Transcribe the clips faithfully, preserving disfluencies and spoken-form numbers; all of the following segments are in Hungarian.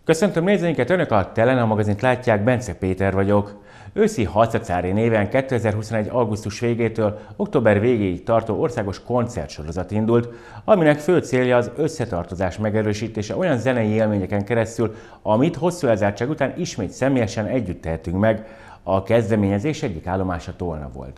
Köszöntöm nézőinket, Önök a Telena magazint látják, Bence Péter vagyok. Őszi Hatszacári néven kétezer-huszonegy. augusztus végétől október végéig tartó országos koncertsorozat indult, aminek fő célja az összetartozás megerősítése olyan zenei élményeken keresztül, amit hosszú elzártság után ismét személyesen együtt tehetünk meg. A kezdeményezés egyik állomása Tolna volt.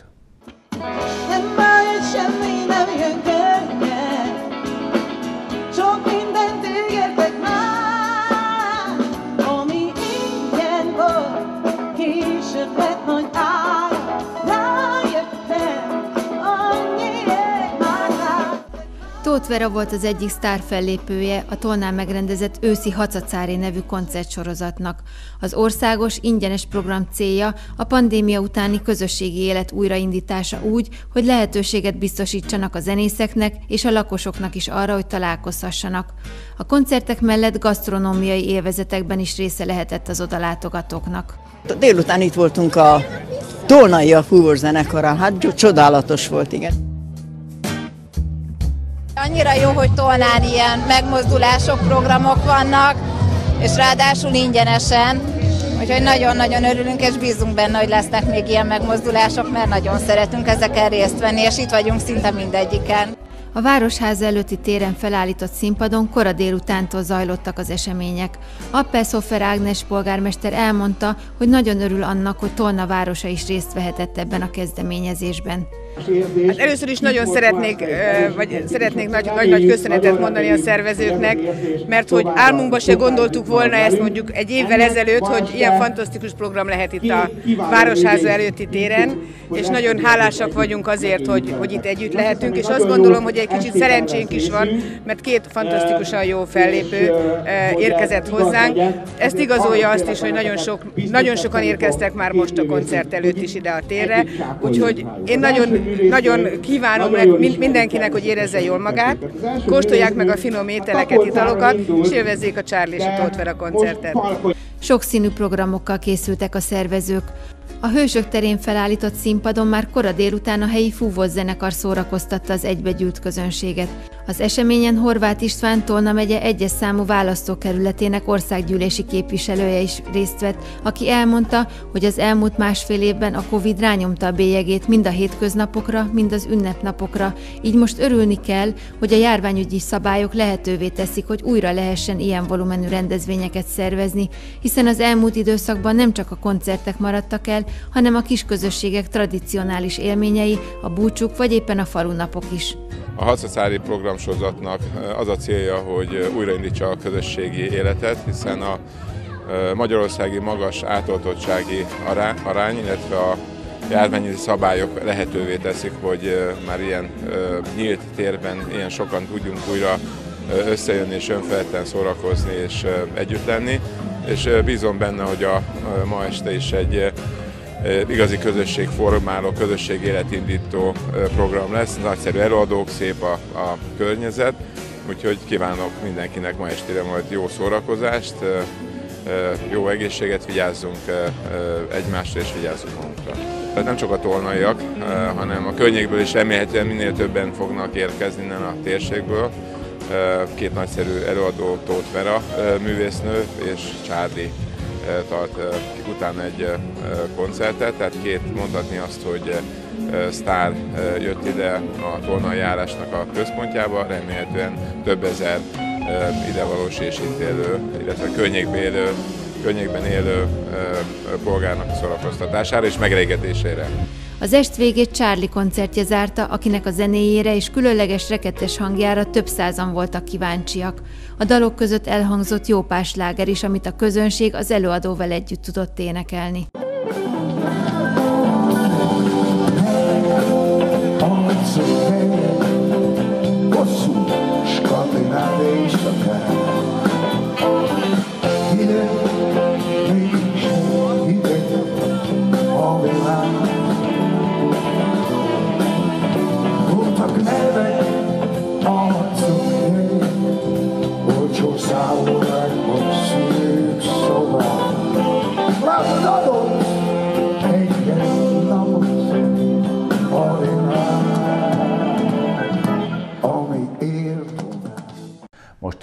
Tóth Vera volt az egyik sztárfellépője a Tolnán megrendezett őszi Hatszacári nevű koncertsorozatnak. Az országos, ingyenes program célja a pandémia utáni közösségi élet újraindítása úgy, hogy lehetőséget biztosítsanak a zenészeknek és a lakosoknak is arra, hogy találkozhassanak. A koncertek mellett gasztronómiai élvezetekben is része lehetett az odalátogatóknak. Délután itt voltunk a Tolnai Fúvózenekara, hát csodálatos volt, igen. Annyira jó, hogy Tolnán ilyen megmozdulások, programok vannak, és ráadásul ingyenesen, úgyhogy nagyon-nagyon örülünk, és bízunk benne, hogy lesznek még ilyen megmozdulások, mert nagyon szeretünk ezeken részt venni, és itt vagyunk szinte mindegyiken. A Városháza előtti téren felállított színpadon kora délutántól zajlottak az események. Appelhofer Ágnes polgármester elmondta, hogy nagyon örül annak, hogy Tolna városa is részt vehetett ebben a kezdeményezésben. Hát először is nagyon szeretnék, vagy szeretnék nagy-nagy köszönetet mondani a szervezőknek, mert hogy álmunkban se gondoltuk volna ezt mondjuk egy évvel ezelőtt, hogy ilyen fantasztikus program lehet itt a Városháza előtti téren, és nagyon hálásak vagyunk azért, hogy, hogy itt együtt lehetünk, és azt gondolom, hogy egy kicsit szerencsénk is van, mert két fantasztikusan jó fellépő érkezett hozzánk. Ezt igazolja azt is, hogy nagyon, sok, nagyon sokan érkeztek már most a koncert előtt is ide a térre, úgyhogy én nagyon Nagyon kívánom mindenkinek, hogy érezze jól magát, kóstolják meg a finom ételeket, italokat, és élvezzék a Charlie és a Tóth Vera koncertet. Sokszínű programokkal készültek a szervezők. A Hősök terén felállított színpadon már kora délután a helyi fúvós zenekar szórakoztatta az egybegyűlt közönséget. Az eseményen Horváth István, Tolna megye egyes számú választókerületének országgyűlési képviselője is részt vett, aki elmondta, hogy az elmúlt másfél évben a Covid rányomta a bélyegét mind a hétköznapokra, mind az ünnepnapokra, így most örülni kell, hogy a járványügyi szabályok lehetővé teszik, hogy újra lehessen ilyen volumenű rendezvényeket szervezni, hiszen az elmúlt időszakban nem csak a koncertek maradtak el, hanem a kisközösségek tradicionális élményei, a búcsúk vagy éppen a falunapok is. A Hatszacári programsorozatnak az a célja, hogy újraindítsa a közösségi életet, hiszen a magyarországi magas átoltottsági arány, illetve a járványi szabályok lehetővé teszik, hogy már ilyen nyílt térben ilyen sokan tudjunk újra összejönni és önfeledten szórakozni és együtt lenni. És bízom benne, hogy a ma este is egy igazi közösségformáló, közösségéletindító program lesz. Nagyszerű előadók, szép a, a környezet, úgyhogy kívánok mindenkinek ma estére majd jó szórakozást, jó egészséget, vigyázzunk egymásra és vigyázzunk magunkra. Tehát nem csak a tolnaiak, hanem a környékből is remélhetően minél többen fognak érkezni innen a térségből. Két nagyszerű előadó, Tóth Vera művésznő és Charlie tart utána egy koncertet, tehát két mondhatni azt, hogy sztár jött ide a tolnai járásnak a központjába, remélhetően több ezer idevalós és itt élő, illetve környékben élő, környékben élő polgárnak a szórakoztatására és megrégetésére. Az est végét Charlie koncertje zárta, akinek a zenéjére és különleges rekettes hangjára több százan voltak kíváncsiak. A dalok között elhangzott jó pár sláger is, amit a közönség az előadóval együtt tudott énekelni. Hey!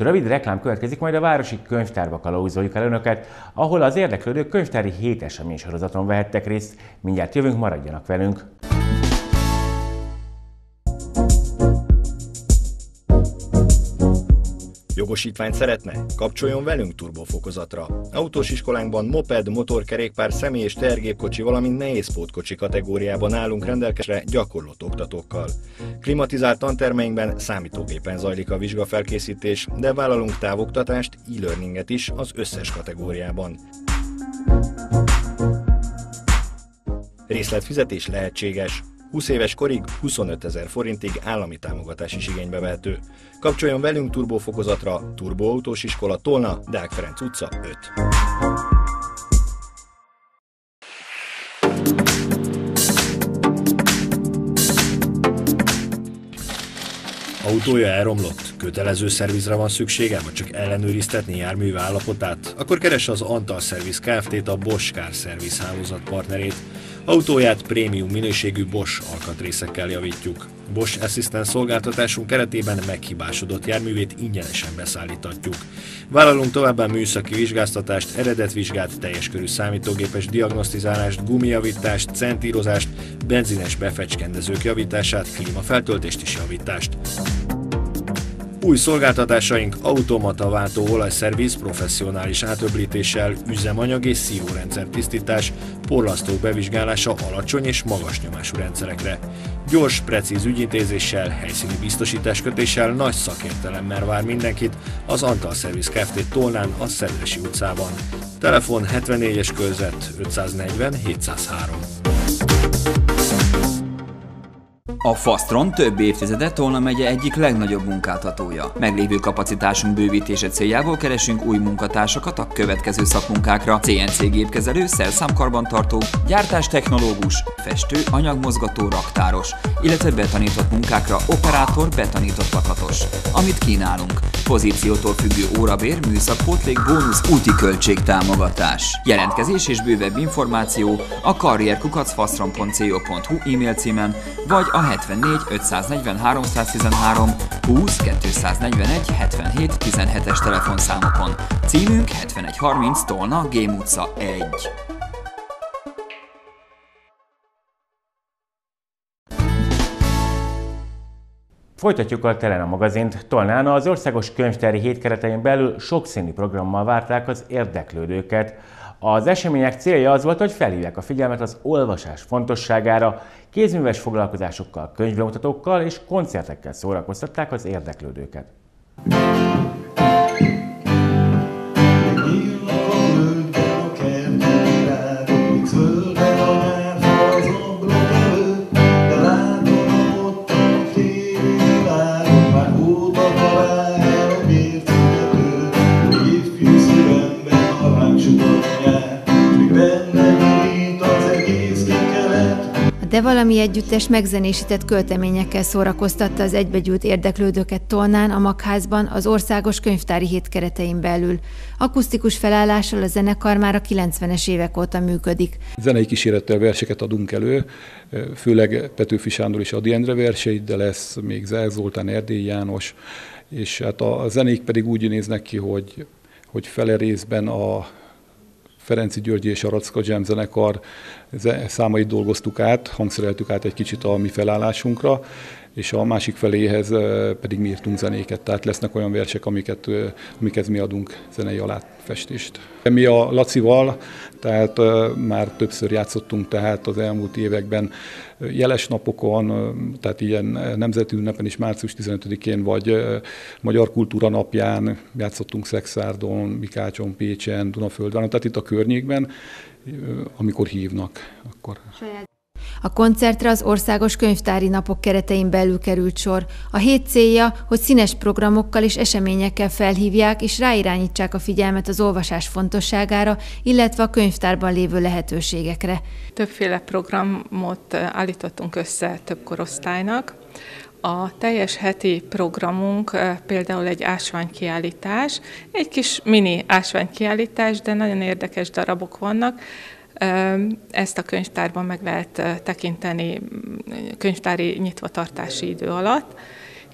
rövid reklám következik, majd a Városi Könyvtárba kalauzoljuk el önöket, ahol az érdeklődők könyvtári hét esemény sorozaton vehettek részt. Mindjárt jövünk, maradjanak velünk! Jogosítványt szeretne? Kapcsoljon velünk turbofokozatra. Autós iskolánkban moped, motorkerékpár, személy- és tehergépkocsi, valamint nehézpótkocsi kategóriában állunk rendelkezésre gyakorlott oktatókkal. Klimatizált tantermeinkben számítógépen zajlik a vizsgafelkészítés, de vállalunk távoktatást, e-learninget is az összes kategóriában. Részletfizetés lehetséges. húsz éves korig huszonötezer forintig állami támogatás is igénybe vehető. Kapcsoljon velünk turbofokozatra, Turboautós Iskola, Tolna, Deák Ferenc utca öt. Autója elromlott? Kötelező szervizre van szüksége, vagy csak ellenőriztetni járműve állapotát? Akkor keresse az Antal Service Kft-t, a Bosch Car Service hálózat partnerét. Autóját prémium minőségű Bosch alkatrészekkel javítjuk. Bosch Assistant szolgáltatásunk keretében meghibásodott járművét ingyenesen beszállítatjuk. Vállalunk továbbá műszaki vizsgáztatást, eredetvizsgát, teljes körű számítógépes diagnosztizálást, gumijavítást, centírozást, benzines befecskendezők javítását, klímafeltöltést és javítást. Új szolgáltatásaink automata váltó olajszerviz professzionális átöblítéssel, üzemanyag és szívórendszer tisztítás, porlasztók bevizsgálása alacsony és magas nyomású rendszerekre. Gyors, precíz ügyintézéssel, helyszíni biztosításkötéssel, nagy szakértelemmel vár mindenkit az Antal Service Kft. Tolnán, a Szedresi utcában. Telefon hetvennégyes körzet ötszáznegyven hétszázhárom. A Fastron több évtizede Tolna megye egyik legnagyobb munkáltatója. Meglévő kapacitásunk bővítése céljából keresünk új munkatársakat a következő szakmunkákra: cé en cé gépkezelő, szerszámkarbantartó, gyártástechnológus, festő, anyagmozgató, raktáros, illetve betanított munkákra operátor, betanított lakatos. Amit kínálunk: pozíciótól függő órabér, műszakpótlék, bónusz, úti költségtámogatás. Jelentkezés és bővebb információ a karrier kukac fastron pont co pont hu e-mail címen, vagy a hetvennégy ötszáznegyven háromszáztizenhárom húsz kétszáznegyvenegy hetvenhét tizenhetes telefonszámokon. Címünk hetvenegy harminc Tolna, Gém utca egy. Folytatjuk a Telena magazint. Tolnán az Országos Könyvtári Hét keretein belül sokszínű programmal várták az érdeklődőket. Az események célja az volt, hogy felhívják a figyelmet az olvasás fontosságára, kézműves foglalkozásokkal, könyvbemutatókkal és koncertekkel szórakoztatták az érdeklődőket. De valami együttes megzenésített költeményekkel szórakoztatta az egybegyűlt érdeklődőket Tolnán, a Magházban, az Országos Könyvtári Hét keretein belül. Akusztikus felállással a zenekar már a kilencvenes évek óta működik. Zenei kísérettel verseket adunk elő, főleg Petőfi Sándor és Ady Endre verseit, de lesz még Zár Zoltán, Erdélyi János, és hát a zenék pedig úgy néznek ki, hogy, hogy fele részben a Ferenczy Györgyi és a Racka Jam zenekar számait dolgoztuk át, hangszereltük át egy kicsit a mi felállásunkra, és a másik feléhez pedig mi írtunk zenéket, tehát lesznek olyan versek, amiket, amiket mi adunk zenei alátfestést. Mi a Lacival, tehát már többször játszottunk, tehát az elmúlt években jeles napokon, tehát ilyen nemzeti ünnepen is március tizenötödikén, vagy Magyar Kultúra Napján játszottunk Szexárdon, Mikácson, Pécsen, Dunaföldváron, tehát itt a környékben, amikor hívnak, akkor... A koncertre az Országos Könyvtári Napok keretein belül került sor. A hét célja, hogy színes programokkal és eseményekkel felhívják és ráirányítsák a figyelmet az olvasás fontosságára, illetve a könyvtárban lévő lehetőségekre. Többféle programot állítottunk össze több korosztálynak. A teljes heti programunk például egy ásványkiállítás, egy kis mini ásványkiállítás, de nagyon érdekes darabok vannak. Ezt a könyvtárban meg lehet tekinteni könyvtári nyitvatartási idő alatt,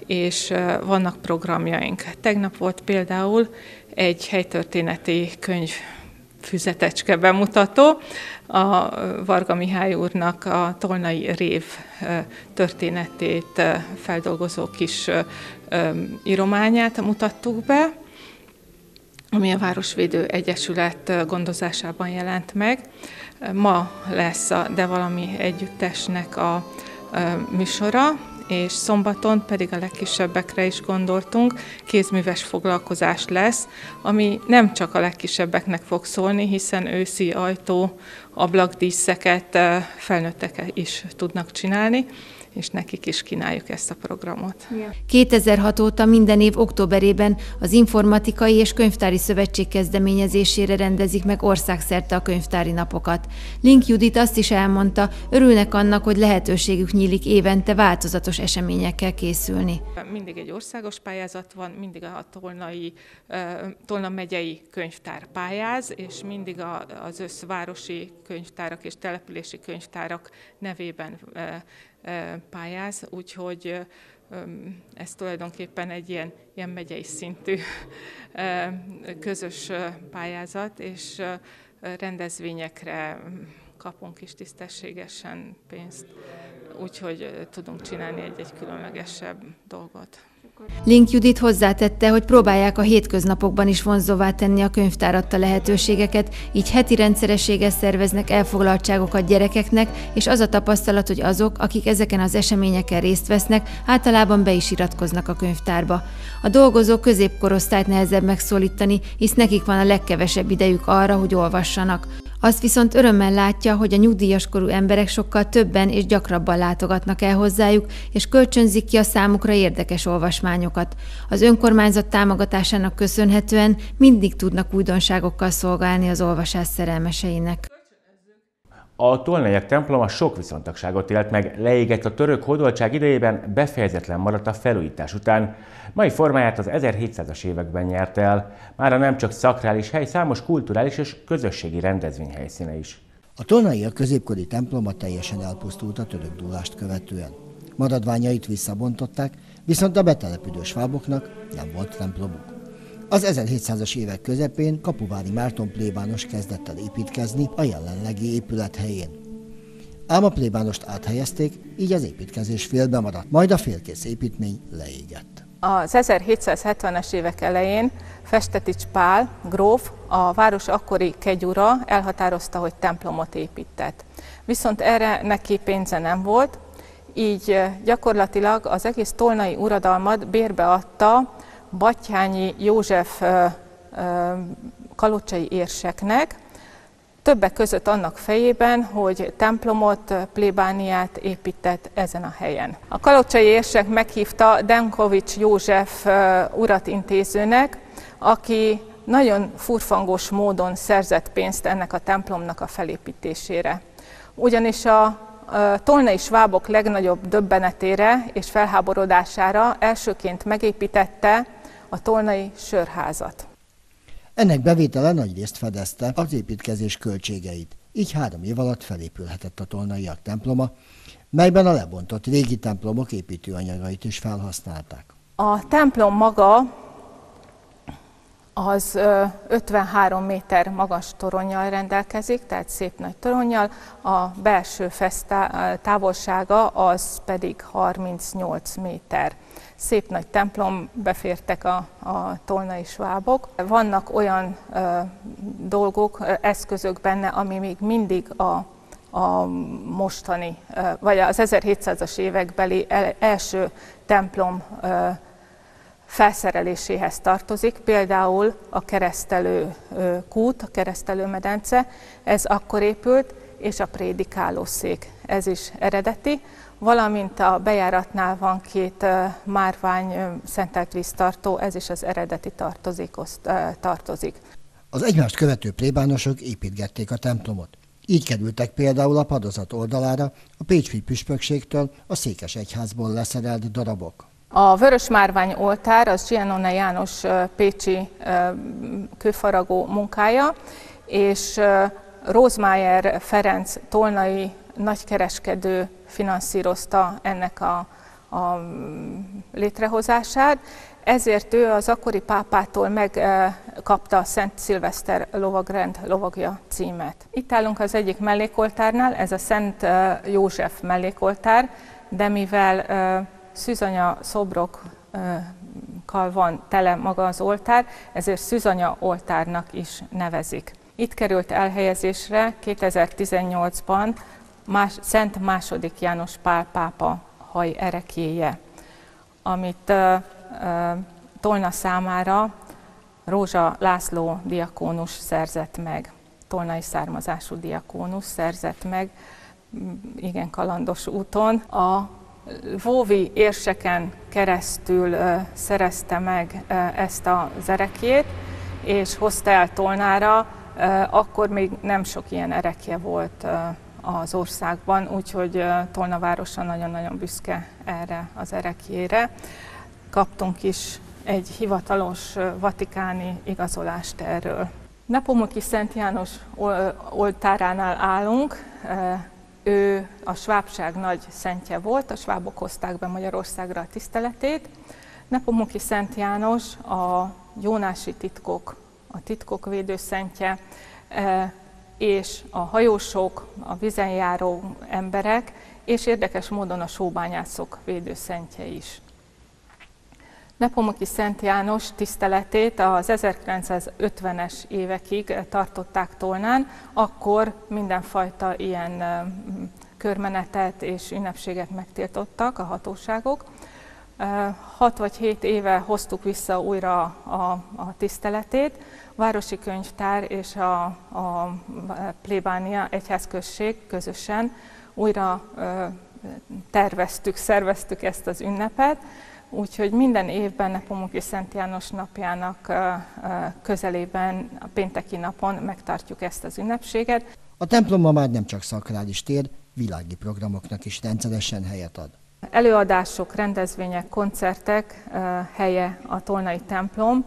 és vannak programjaink. Tegnap volt például egy helytörténeti könyv füzetecske bemutató, a Varga Mihály úrnak a Tolnai rév történetét feldolgozó kis írományát mutattuk be, ami a Városvédő Egyesület gondozásában jelent meg. Ma lesz a De Valami Együttesnek a műsora, és szombaton pedig a legkisebbekre is gondoltunk, kézműves foglalkozás lesz, ami nem csak a legkisebbeknek fog szólni, hiszen őszi ajtó, ablakdíszeket felnőttek is tudnak csinálni, és nekik is kínáljuk ezt a programot. kétezer-hat óta minden év októberében az Informatikai és Könyvtári Szövetség kezdeményezésére rendezik meg országszerte a könyvtári napokat. Link Judit azt is elmondta, örülnek annak, hogy lehetőségük nyílik évente változatos eseményekkel készülni. Mindig egy országos pályázat van, mindig a Tolnai, Tolna megyei könyvtár pályáz, és mindig az összvárosi könyvtárak és települési könyvtárak nevében pályáz, úgyhogy ez tulajdonképpen egy ilyen, ilyen megyei szintű közös pályázat, és rendezvényekre kapunk is tisztességesen pénzt, úgyhogy tudunk csinálni egy-egy különlegesebb dolgot. Link Judit hozzátette, hogy próbálják a hétköznapokban is vonzóvá tenni a könyvtár adta lehetőségeket, így heti rendszerességgel szerveznek elfoglaltságokat gyerekeknek, és az a tapasztalat, hogy azok, akik ezeken az eseményeken részt vesznek, általában be is iratkoznak a könyvtárba. A dolgozó középkorosztályt nehezebb megszólítani, hisz nekik van a legkevesebb idejük arra, hogy olvassanak. Azt viszont örömmel látja, hogy a nyugdíjas korú emberek sokkal többen és gyakrabban látogatnak el hozzájuk, és kölcsönzik ki a számukra érdekes olvasmányokat. Az önkormányzat támogatásának köszönhetően mindig tudnak újdonságokkal szolgálni az olvasás szerelmeseinek. A tolnaiak temploma sok viszontagságot élt meg, leégett a török hódoltság idejében, befejezetlen maradt a felújítás után. Mai formáját az ezerhétszázas években nyerte el. Mára nem csak szakrális hely, számos kulturális és közösségi rendezvény helyszíne is. A tolnaiak középkori temploma teljesen elpusztult a török dúlást követően. Maradványait visszabontották, viszont a betelepülő sváboknak nem volt templomuk. Az ezerhétszázas évek közepén Kapuvári Márton plébános kezdett el építkezni a jelenlegi épület helyén. Ám a plébánost áthelyezték, így az építkezés félbe maradt, majd a félkész építmény leégett. Az ezerhétszázhetvenes évek elején Festetics Pál gróf, a város akkori kegyura elhatározta, hogy templomot épített. Viszont erre neki pénze nem volt, így gyakorlatilag az egész tolnai uradalmat bérbeadta Batthyányi József kalocsai érseknek, többek között annak fejében, hogy templomot, plébániát épített ezen a helyen. A kalocsai érsek meghívta Denkovics József urat intézőnek, aki nagyon furfangos módon szerzett pénzt ennek a templomnak a felépítésére. Ugyanis a tolnai svábok legnagyobb döbbenetére és felháborodására elsőként megépítette a tolnai sörházat. Ennek bevétele nagyrészt fedezte az építkezés költségeit, így három év alatt felépülhetett a tolnaiak temploma, melyben a lebontott régi templomok építőanyagait is felhasználták. A templom maga az ötvenhárom méter magas toronnyal rendelkezik, tehát szép nagy toronnyal, a belső távolsága az pedig harmincnyolc méter. Szép nagy templom, befértek a, a tolnai svábok. Vannak olyan ö, dolgok, eszközök benne, ami még mindig a, a mostani, ö, vagy az ezerhétszázas évekbeli el, első templom ö, felszereléséhez tartozik, például a keresztelő ö, kút, a keresztelő medence, ez akkor épült, és a prédikálószék, ez is eredeti, valamint a bejáratnál van két márvány szentelt víztartó, ez is az eredeti tartozékhoz tartozik. Az egymást követő plébánosok építgették a templomot. Így kerültek például a padozat oldalára a pécsi püspökségtől a székesegyházból leszerelt darabok. A vörös márvány oltár az Giannone János pécsi kőfaragó munkája, és Rózmájer Ferenc tolnai nagykereskedő finanszírozta ennek a, a létrehozását, ezért ő az akkori pápától megkapta a Szent Szilveszter lovagrend lovagja címet. Itt állunk az egyik mellékoltárnál, ez a Szent József mellékoltár, de mivel szűzanya szobrokkal van tele maga az oltár, ezért szűzanya oltárnak is nevezik. Itt került elhelyezésre kétezer-tizennyolcban más, Szent második János Pál pápa haj ereklyéje, amit uh, uh, Tolna számára Rózsa László diakónus szerzett meg, tolnai származású diakónus szerzett meg, igen kalandos úton. A lvóvi érseken keresztül uh, szerezte meg uh, ezt az ereklyét, és hozta el Tolnára, uh, akkor még nem sok ilyen erekje volt uh, az országban, úgyhogy Tolna városa nagyon-nagyon büszke erre az ereklyére. Kaptunk is egy hivatalos vatikáni igazolást erről. Nepomuki Szent János oltáránál állunk. Ő a svábság nagy szentje volt, a svábok hozták be Magyarországra a tiszteletét. Nepomuki Szent János a jónási titkok, a titkok védőszentje, és a hajósok, a vízen járó emberek, és érdekes módon a sóbányászok védőszentje is. Nepomuki Szent János tiszteletét az ezerkilencszázötvenes évekig tartották Tolnán, akkor mindenfajta ilyen körmenetet és ünnepséget megtiltottak a hatóságok. Hat vagy hét éve hoztuk vissza újra a, a tiszteletét. A Városi Könyvtár és a, a plébánia egyházközség közösen újra ö, terveztük, szerveztük ezt az ünnepet, úgyhogy minden évben Nepomuki Szent János napjának ö, ö, közelében, a pénteki napon megtartjuk ezt az ünnepséget. A templom ma már nem csak szakrális tér, világi programoknak is rendszeresen helyet ad. Előadások, rendezvények, koncertek ö, helye a tolnai templom,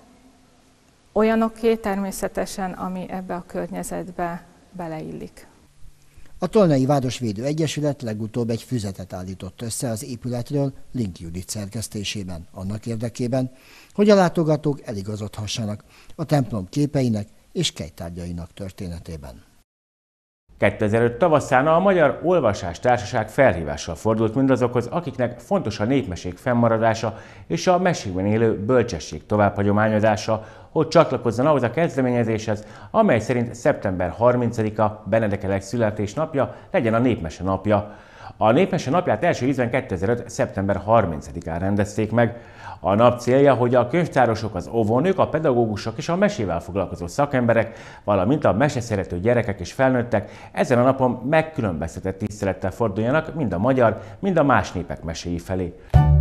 olyanoké természetesen, ami ebbe a környezetbe beleillik. A Tolnai Városvédő Egyesület legutóbb egy füzetet állított össze az épületről Link Judit szerkesztésében, annak érdekében, hogy a látogatók eligazodhassanak a templom képeinek és kejtárgyainak történetében. kétezer-öt tavaszán a Magyar Olvasás Társaság felhívással fordult mindazokhoz, akiknek fontos a népmesék fennmaradása és a mesékben élő bölcsesség továbbhagyományozása, hogy csatlakozzon ahhoz a kezdeményezéshez, amely szerint szeptember harmincadika Benedek születésnapja legyen a Népmese napja. A Népmese napját első ízben kétezer-öt. szeptember harmincadikán rendezték meg. A nap célja, hogy a könyvtárosok, az óvónők, a pedagógusok és a mesével foglalkozó szakemberek, valamint a meseszerető gyerekek és felnőttek ezen a napon megkülönböztetett tisztelettel forduljanak mind a magyar, mind a más népek meséi felé.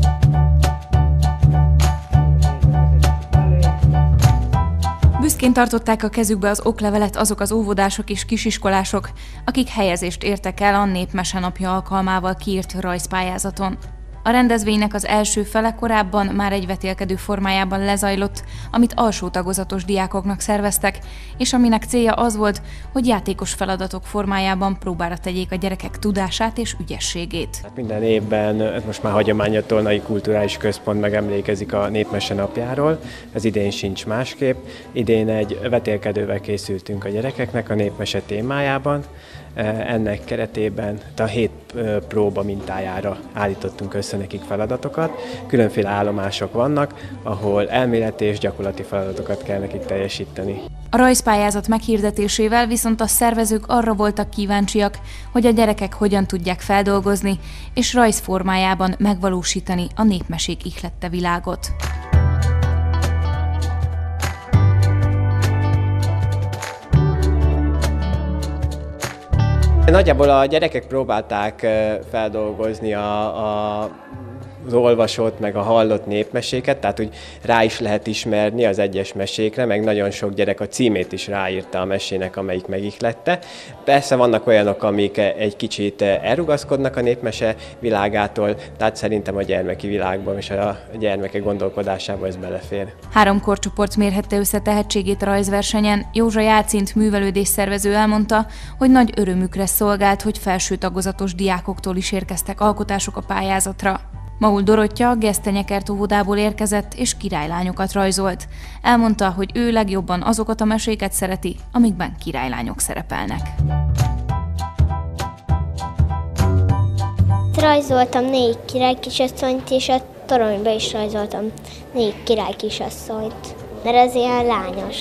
Büszkén tartották a kezükbe az oklevelet azok az óvodások és kisiskolások, akik helyezést értek el a Népmese napja alkalmával kiírt rajzpályázaton. A rendezvénynek az első fele korábban már egy vetélkedő formájában lezajlott, amit alsó tagozatos diákoknak szerveztek, és aminek célja az volt, hogy játékos feladatok formájában próbára tegyék a gyerekek tudását és ügyességét. Hát minden évben, ez most már hagyomány, a Tolnai Kulturális Központ megemlékezik a Népmese napjáról, ez idén sincs másképp. Idén egy vetélkedővel készültünk a gyerekeknek a népmese témájában. Ennek keretében a hét próba mintájára állítottunk össze nekik feladatokat. Különféle állomások vannak, ahol elméleti és gyakorlati feladatokat kell nekik teljesíteni. A rajzpályázat meghirdetésével viszont a szervezők arra voltak kíváncsiak, hogy a gyerekek hogyan tudják feldolgozni és rajzformájában megvalósítani a népmesék ihlette világot. Nagyjából a gyerekek próbálták feldolgozni a, a, az olvasott meg a hallott népmeséket, tehát úgy rá is lehet ismerni az egyes mesékre, meg nagyon sok gyerek a címét is ráírta a mesének, amelyik megihlette. Persze vannak olyanok, amik egy kicsit elrugaszkodnak a népmese világától, tehát szerintem a gyermeki világban és a gyermekek gondolkodásába ez belefér. Három korcsoport mérhette össze tehetségét a rajzversenyen. Józsa Jácint művelődésszervező elmondta, hogy nagy örömükre szolgált, hogy felső tagozatos diákoktól is érkeztek alkotások a pályázatra. Maul Dorottya a Gesztenyekert óvodából érkezett és királylányokat rajzolt. Elmondta, hogy ő legjobban azokat a meséket szereti, amikben királylányok szerepelnek. Rajzoltam négy királykisasszonyt, és a toronyba is rajzoltam négy királykisasszonyt, mert ez ilyen lányos.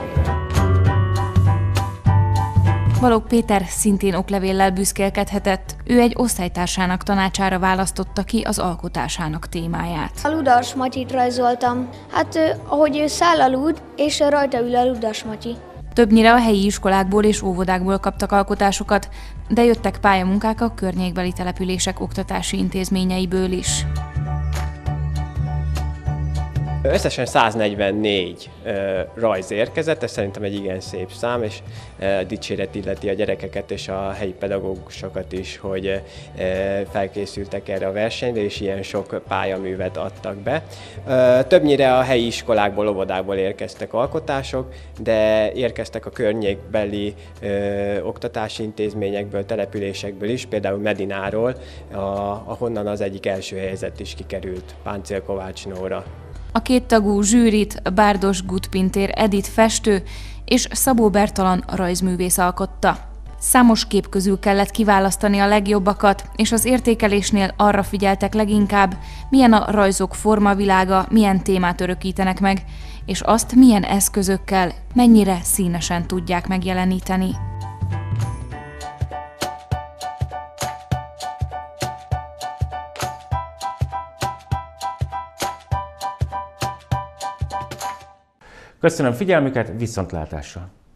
Balogh Péter szintén oklevéllel büszkélkedhetett. Ő egy osztálytársának tanácsára választotta ki az alkotásának témáját. A Ludas Matyit rajzoltam. Hát ahogy ő száll a lúd, és rajta ül a Ludas Matyi. Többnyire a helyi iskolákból és óvodákból kaptak alkotásokat, de jöttek pályamunkák a környékbeli települések oktatási intézményeiből is. Összesen száznegyvennégy uh, rajz érkezett, ez szerintem egy igen szép szám, és uh, dicséret illeti a gyerekeket és a helyi pedagógusokat is, hogy uh, felkészültek erre a versenyre, és ilyen sok pályaművet adtak be. Uh, többnyire a helyi iskolákból, óvodákból érkeztek alkotások, de érkeztek a környékbeli uh, oktatási intézményekből, településekből is, például Medináról, a, ahonnan az egyik első helyzet is kikerült, Páncél Kovács Nóra. A kéttagú zsűrit Bárdos Gutpintér Edith festő és Szabó Bertalan rajzművész alkotta. Számos kép közül kellett kiválasztani a legjobbakat, és az értékelésnél arra figyeltek leginkább, milyen a rajzok formavilága, milyen témát örökítenek meg, és azt milyen eszközökkel, mennyire színesen tudják megjeleníteni. Köszönöm figyelmüket, viszontlátásra!